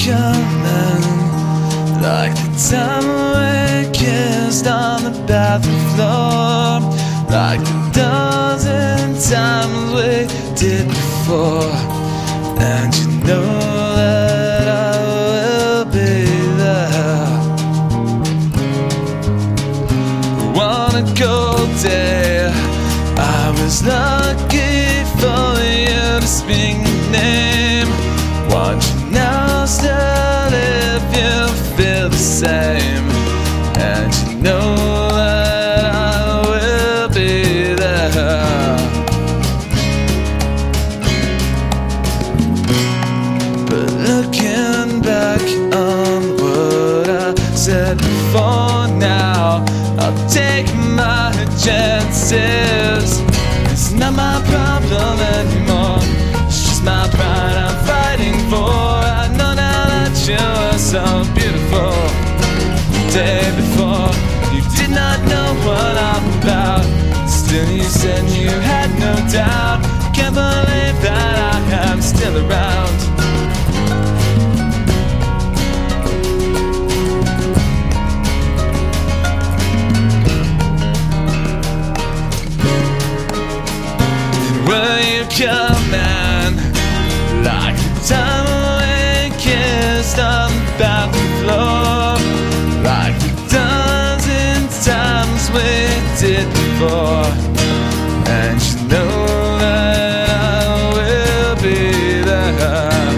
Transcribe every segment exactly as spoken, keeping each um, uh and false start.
coming, like the time we kissed on the bathroom floor, like a dozen times we did before. And you know that I will be there. On a cold day, I was lucky for you to speak the name. Want you now still if you feel the same. And you know that I will be there. But looking back on what I said before now, I'll take my chances. It's not my problem anymore, it's just my pride I'm fighting for. I know now that you were so beautiful. The day before, you did not know what I'm about. Still you said you had no doubt. Can't believe that I am still around. Will you come in, like the time we kissed on the bathroom floor, like the dozen times we did before. And you know that I will be there.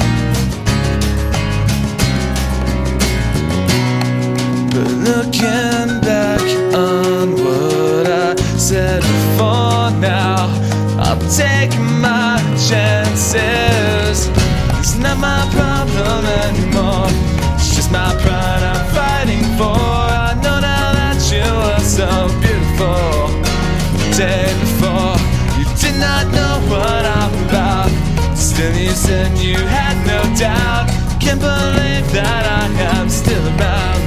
But looking back on what I said before now, I'm taking my chances. It's not my problem anymore, it's just my pride I'm fighting for. I know now that you were so beautiful. The day before, you did not know what I'm about. Still you said you had no doubt. Can't believe that I am still around.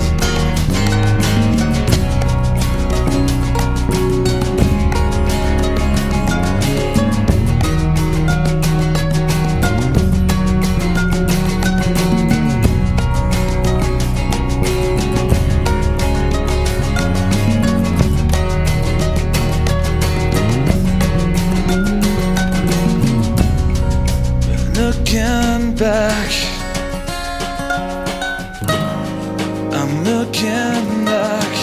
Looking back, I'm looking back.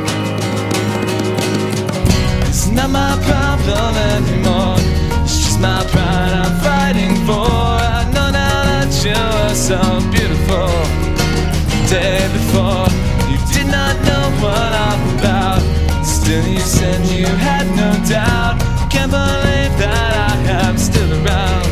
It's not my problem anymore, it's just my pride I'm fighting for. I know now that you were so beautiful. The day before, you did not know what I'm about. Still you said you had no doubt. Can't believe that I am still around.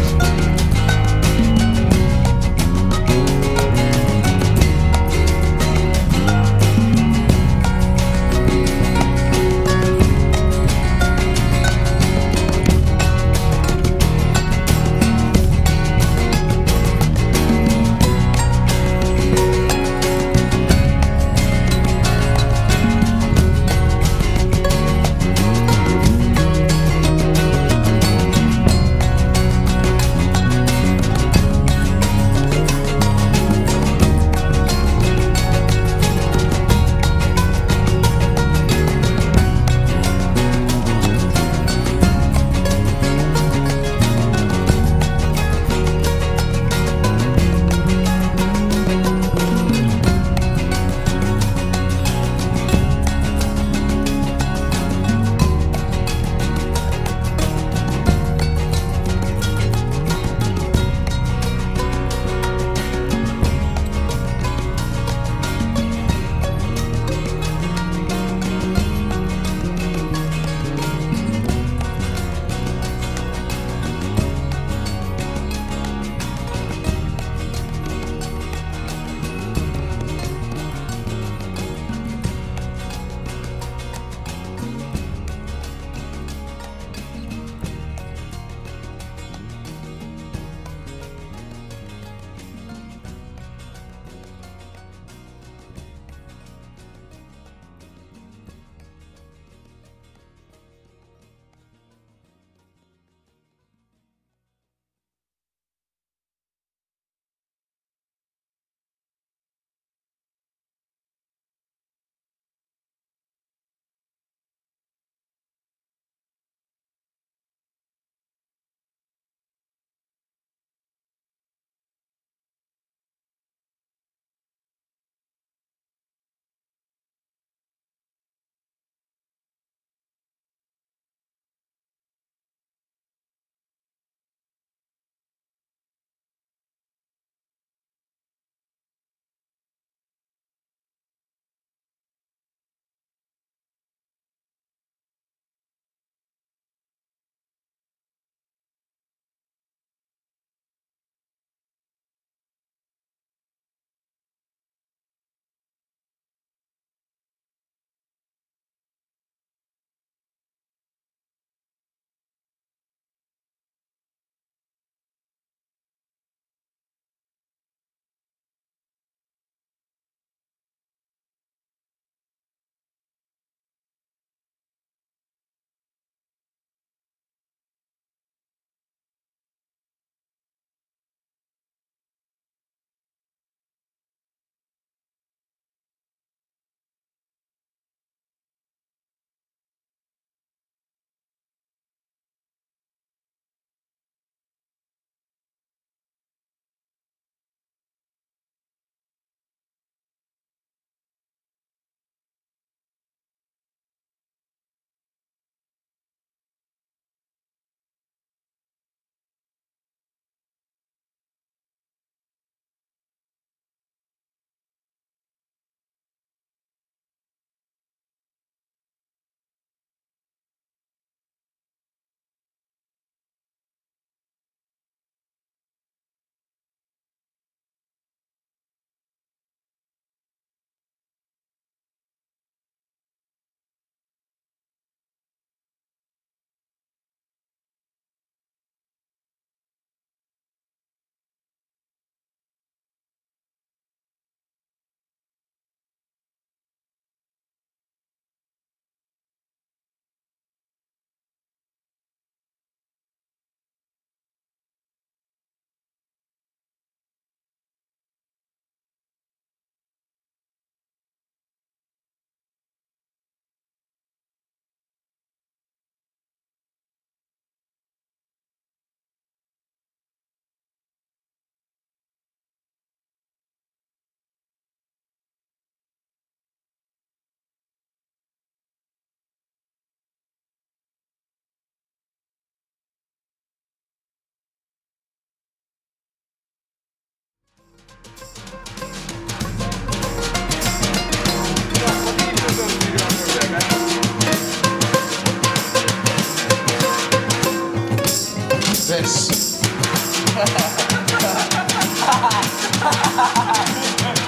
Tomix.